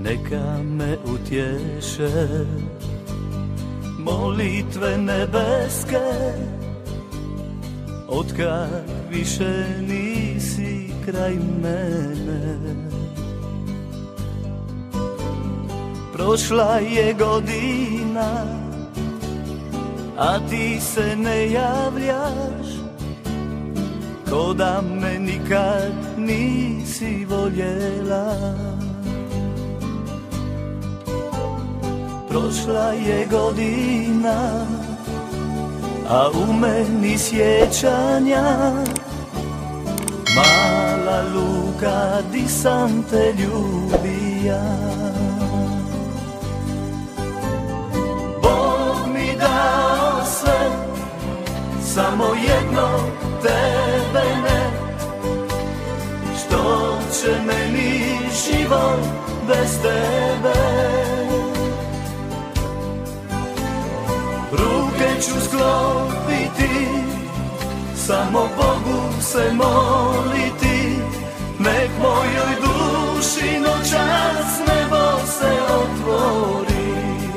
neka me utješe molitve nebeske, otkad više nisi kraj mene. Prošla je godina, a ti se ne javljaš, ko da me nikad nisi voljela. Prošla je godina, a u meni sjećanja mala luka di sam te ljubija. Bog mi dao sve, samo jedno tebe ne. Što će meni život bez tebe? Ruke ću sklopiti, samo Bogu se moliti, nek mojoj duši noćas nebo se otvori.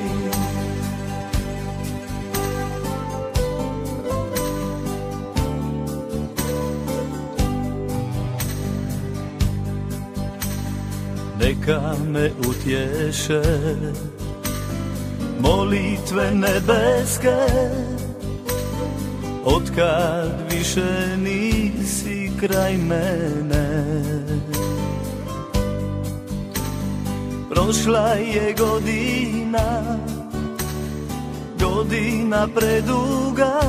Neka me utješe molitve nebeske, otkad više nisi kraj mene. Prošla je godina, godina preduga,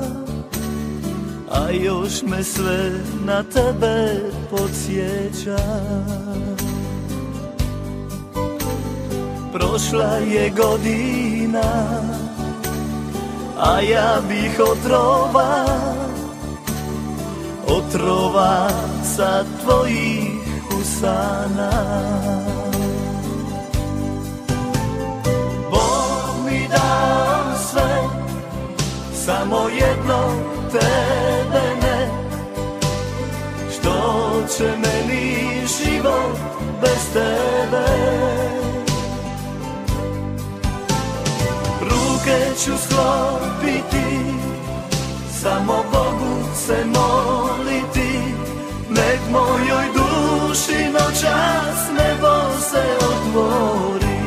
a još me sve na tebe podsjeća. Prošla je godina, a ja bih otrova sa tvojih usana. Bog mi dao sve, samo jedno tebe ne. Što će meni život bez tebe? Ruke ću sklopiti, samo Bogu se moliti, nek mojoj duši noćas nebo se otvori.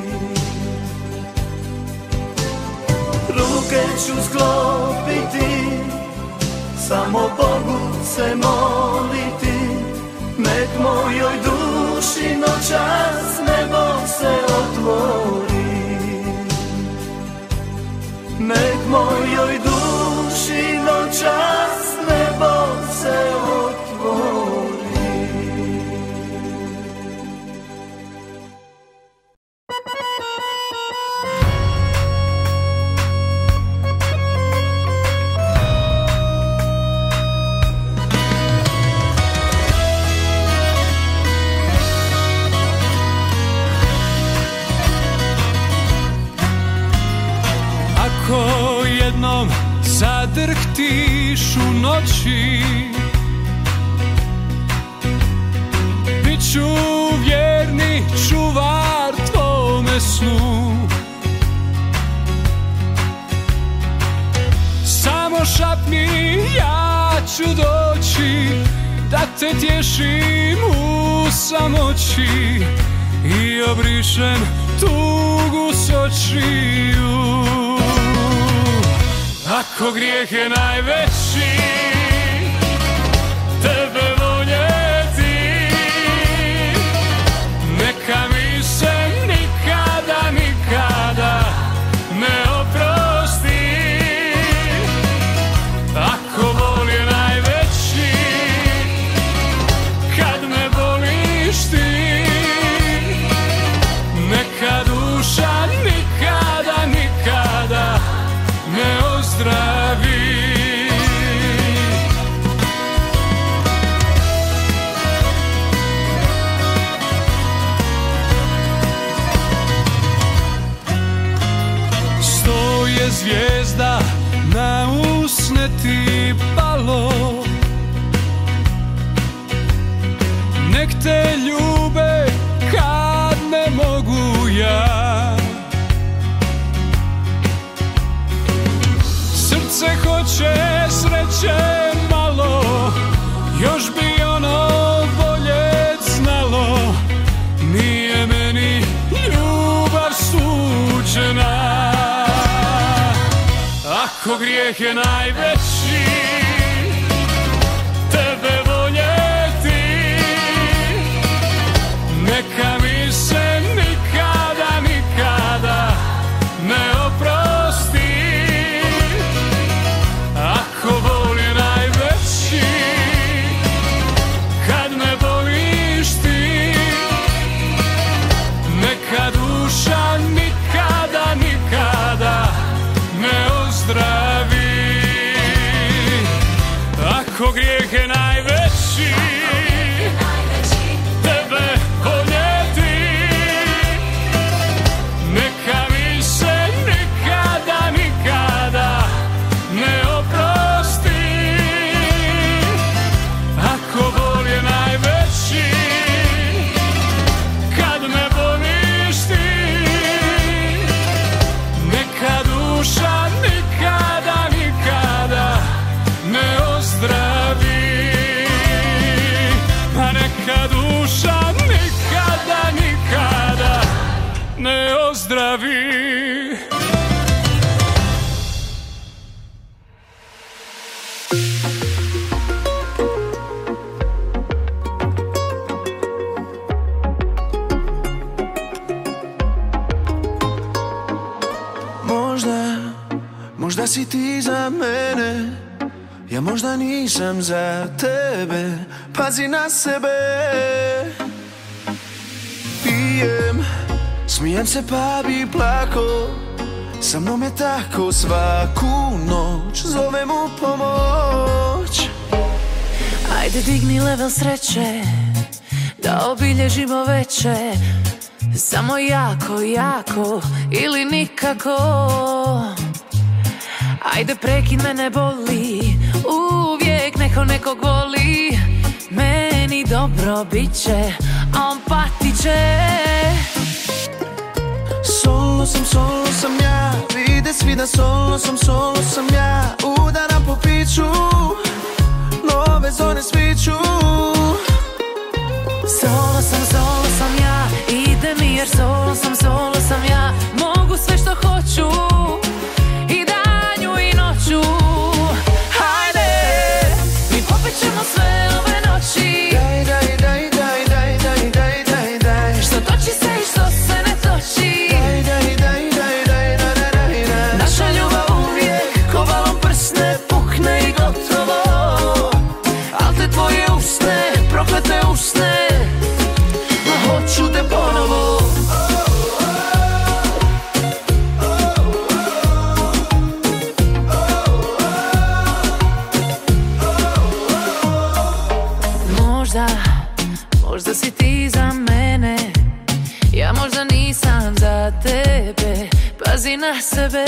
Ruke ću sklopiti, samo Bogu se moliti, nek mojoj duši noćas nebo se otvori. Nek mojoj duši noćas nebo se otvori. Jednom zadrhtiš u noći, bit ću vjerni čuvar tvome snu. Samo šapni, ja ću doći da te tješim u samoći i obrišem tugu s očiju. Ako grijeh je najveći, tebe voljeti, neka mi se nikada, nikada ne oprosti. Ako bol je najveći, kad me boliš ti, neka duša nikada, nikada ne ozdravi. Sto je zvijezda na usne ti palo, nek te ljube kad ne mogu. hoće sreće malo, još bi ono bolje znalo. Nije meni ljubav suđena, ako grijeh je najveći tebe voljeti, neka mi se nikada, nikada ne oprosti. Ako bol je najveći kad me voliš ti, neka duša nikada, nikada ne ozdravi. Ako grijeh je najveći tebe voljeti, neka mi se nikada, nikada ne oprosti. Ako bol je najveći kad me voliš ti, neka duša nikada, nikada ne ozdravi. A neka duša nikada, nikada ne ozdravi. Možda si ti za mene, ja možda nisam za tebe. Pazi na sebe. Pijem, smijem se pa bi plako, sa mnom je tako svaku noć. Zovem u pomoć. Ajde digni level sreće, da obilježimo veče. Samo jako, jako ili nikako. Ajde prekid, mene boli, uvijek neko nekog voli. Meni dobro biće, a on patit će. Solo sam ja, vide svi da solo sam ja. Udaram po piću, nove zone sviću. Solo sam ja, ide mi jer solo sam ja. Mogu sve što hoću, i danju i noću. Hajde, mi popit ćemo sve ove noći. Daj. Što toči se i što se ne toči. Naša ljubav uvijek ko balon prsne, pukne i gotovo. Al te tvoje usne, proklete usne, ma hoću te ponovo. Možda si ti za mene, ja možda nisam za tebe. Pazi na sebe.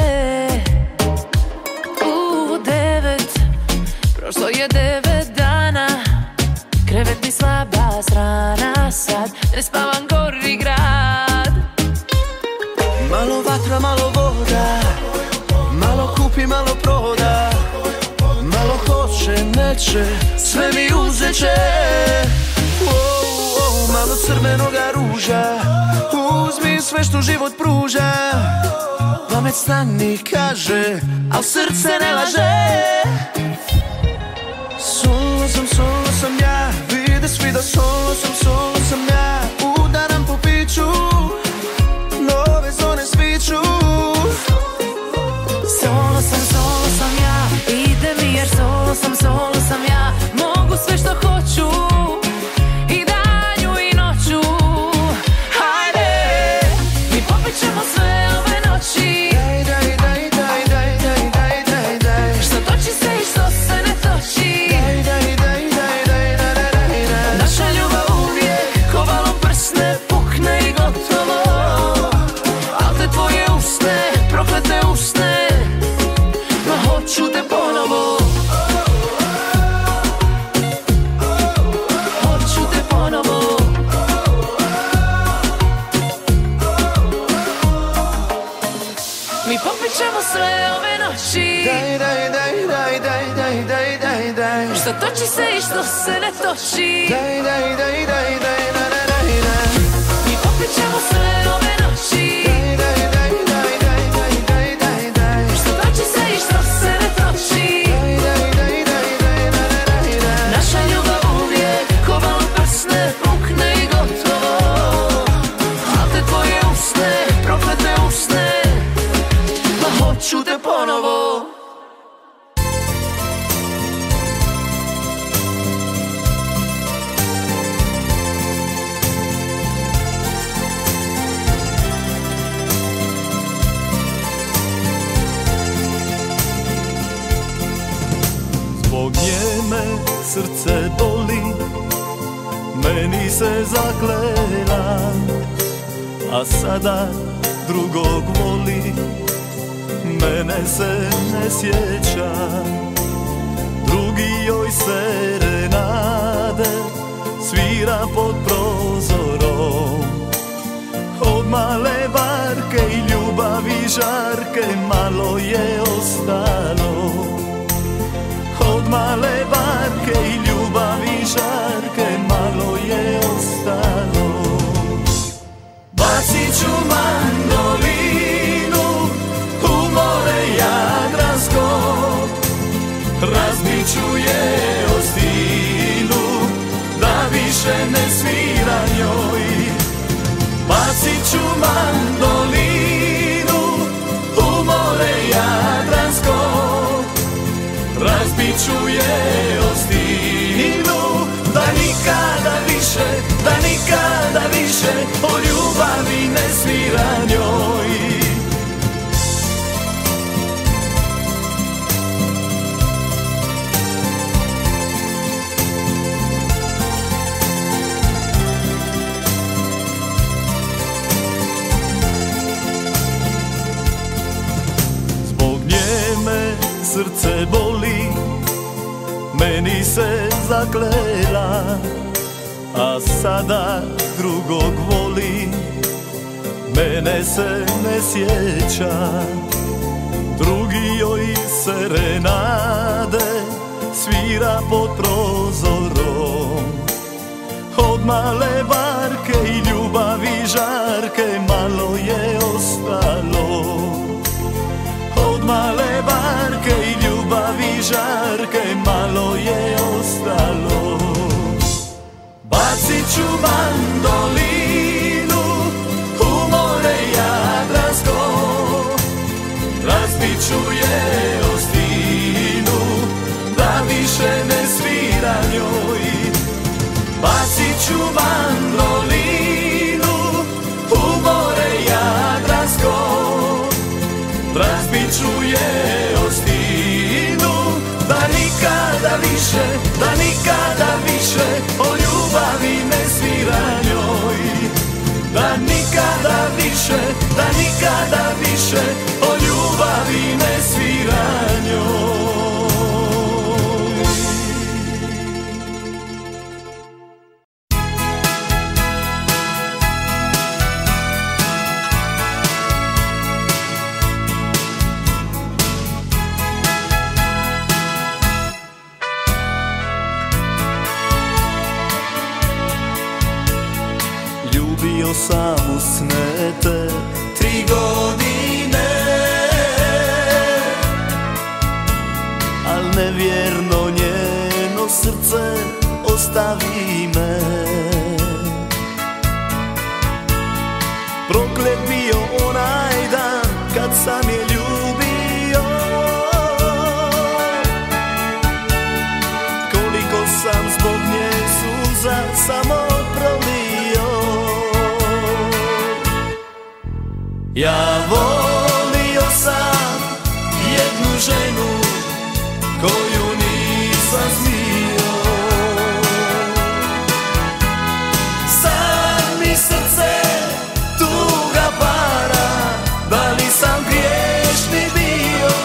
U 9, prošlo je 9 dana. Krevet mi slaba strana, sad ne spavam, gori grad. Malo vatra, malo voda, malo kupi, malo proda. Malo hoće, neće, sve mi uzeće. Malo crvenoga ruža, uzmi sve što život pruža. Pamet stani kaže, al srce ne laže. Solo sam ja, vide svi da solo sam ja. Udaram po piću, nove zone sviću. Solo sam ja, ide mi jer solo sam ja. Mogu sve što hoću, i danju i noću. Hajde, mi popit ćemo sve ove noći. Daj. Što toči se i što se ne toči. Naša ljubav uvijek ko balon prsne, pukne i gotovo. Al te tvoje usne, proklete usne, ma hoću te ponovo. Hoću te ponovo. Mi popit ćemo sve ove noći. Daj. Što toči se i što se ne toči. Daj, daj, daj, daj, daj, daj, daj, daj. Mi popit ćemo sve ove noći. Daj, daj, daj, daj, daj, daj, daj, daj. Što toči se i što se ne toči. Daj, daj, daj, daj, daj, daj, daj, daj. Naša ljubav uvijek ko malo prsne, pukne i gotovo. A te tvoje usne, proklete usne, ma hoću te ponovo. Zbog nje me srce boli, meni se zaklela, a sada drugog voli, mene se ne sjeća. Drugi joj serenade svira pod prozorom. Od male barke i ljubavi žarke malo je ostalo. Od male barke i ljubavi žarke malo je ostalo. Bacit ću mandolinu u more Jadransko, razbit ću je o stinu, da više ne svira njoj. Bacit ću mandolinu u more Jadransko, razbit ću je o stinu, da nikada više, da nikada više o ljubavi ne svira njoj. Zbog nje me srce boli, meni se zaklela, a sada drugog voli, mene se ne sjeća. Drugi joj serenade svira pod prozorom. Od male barke i ljubavi žarke malo je ostalo. Od male barke i ljubavi žarke malo je ostalo. Bacit ću mandolinu u more Jadransko, razbit ću je o stinu, da više ne svira njoj. Bacit ću mandolinu u more Jadransko, razbit ću je o stinu, da nikada više, da nikada više o ljubavi ne svira njoj. Da nikada više, da nikada više o ljubavi ne svira njoj. Ljubio sam u snete 3 godine, al nevjerno njeno srce ostavi me. Proklet bio onaj dan kad sam je ljubio, koliko sam zbog nje suza samo prolio. Ja volio sam jednu ženu koju nisam smio. Sad mi srce tuga para, da li sam griješni bio.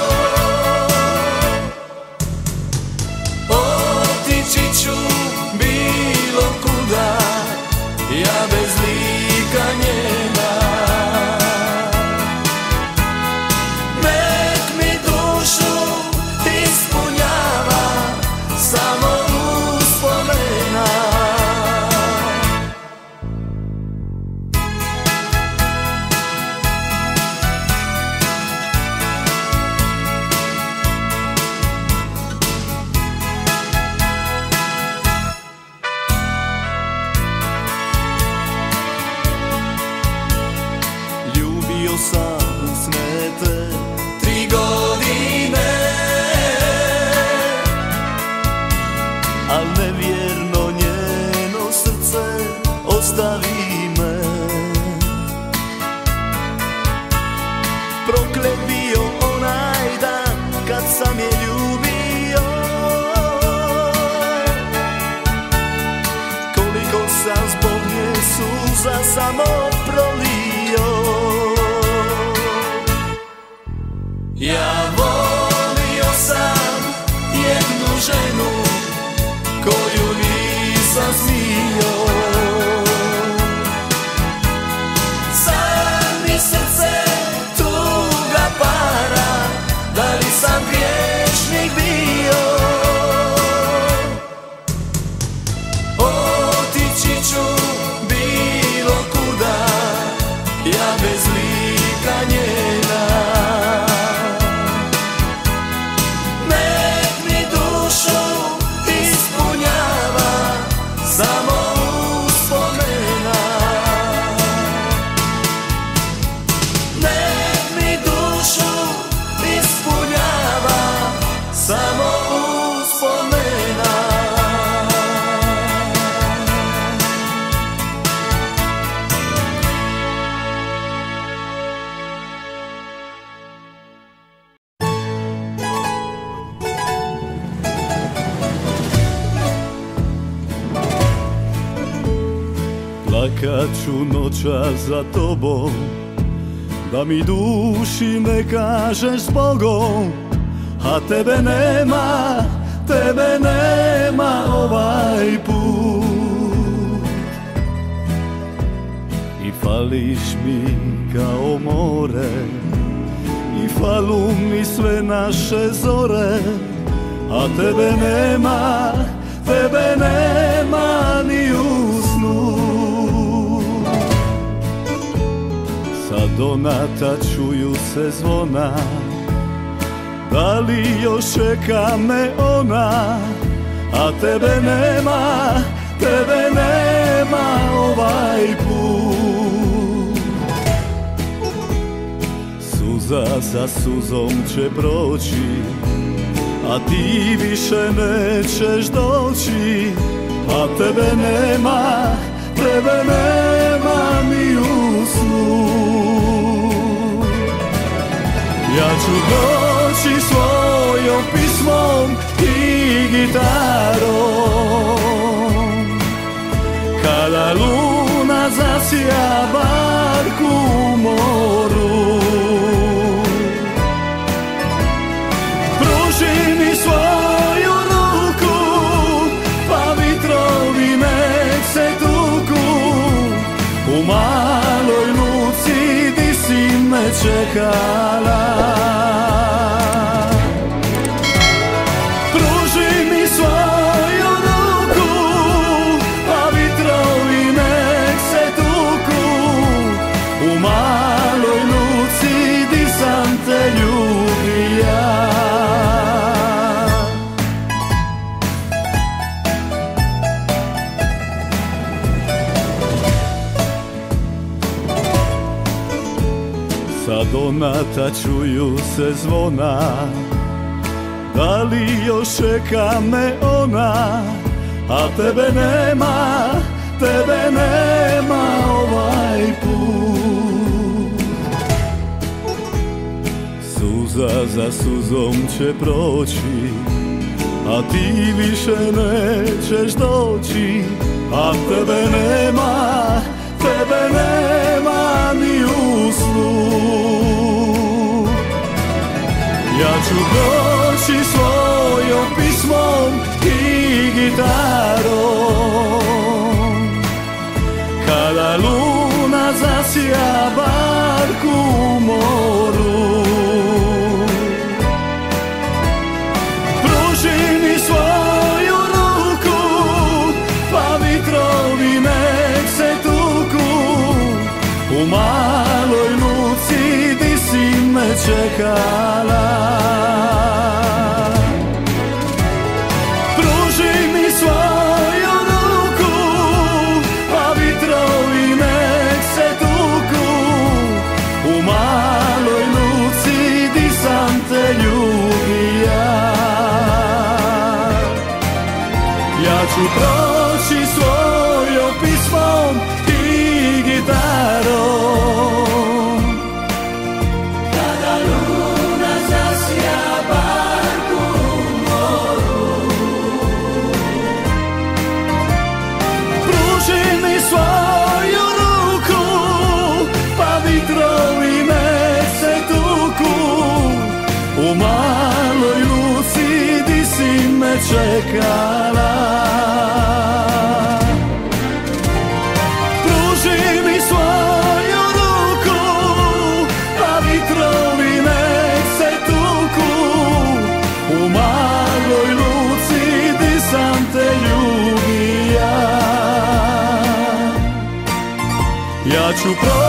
Otići ću bilo kuda, ja bez lika njena. samo prolio. Ja volio sam jednu ženu koju nisam smio. Sad mi srce tuga para, da li sam griješnik bio. Otići ću bilo kuda, ja bez lika njena. Nek mi dušu ispunjava samo uspomena. Nek mi dušu ispunjava samo uspomena. Plakat ću noćas za tobom, da mi duši ne kažeš zbogom, a tebe nema ovaj put. I fališ mi kao more, i falu mi sve naše zore, a tebe nema ni u snu. Sa donata čuju se zvona, da li još čeka me ona, a tebe nema ovaj put. Suza za suzom će proći, a ti više nećeš doći, a tebe nema ni u snu. Ja ću doći svojom pismom i gitarom, kada luna zasija barku u moru. Pruži mi svoju ruku, pa vitrovi nek se tuku, u maloj luci di si me čekala. Pruži mi svoju ruku, pa vitrovi nek se tuku, u maloj luci di sam te ljubio. Sa donata čuju se zvona, da li još čeka me ona, a tebe nema ovaj put. Suza za suzom će proći, a ti više nećeš doći, a tebe nema ni u snu. Ja ću doći svojom pismom i gitarom, kada luna zasija barku u moru. Pruži mi svoju ruku, pa vitrovi nek se tuku, u maloj luci di si me čekala. Pruži mi svoju ruku, pa vitrovi nek se tuku, u maloj luci di sam te ljubija. Ja ću proći svojom pismom i gitarom, kada luna zasija barku u moru. Pruži mi svoju ruku, čekala. Pruži mi svoju ruku, pa vitrovi nek se tuku u maloj luci di sam te ljubija. Ja ću